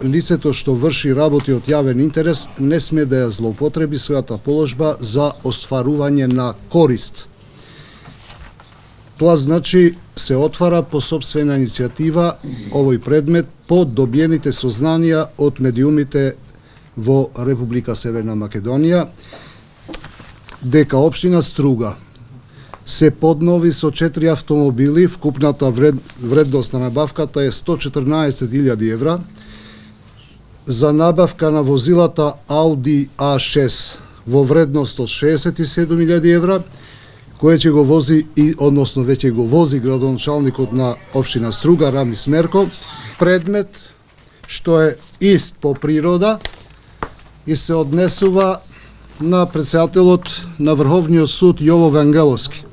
лицето што врши работи од јавен интерес не сме да ја злоупотреби својата положба за остварување на корист. Тоа значи се отвара по сопствена иницијатива овој предмет по добиените сознанија од медиумите во Република Северна Македонија, дека општина Струга се поднови со 4 автомобили, вкупната вредност на набавката е 114.000 евра, за набавка на возилата Audi A6 во вредност од 67.000 евра, кое ќе го вози, односно веќе го вози градоначалникот на општина Струга, Рамис Мерко, предмет што е ист по природа и се однесува на претседателот на Врховниот суд Јово Вангеловски.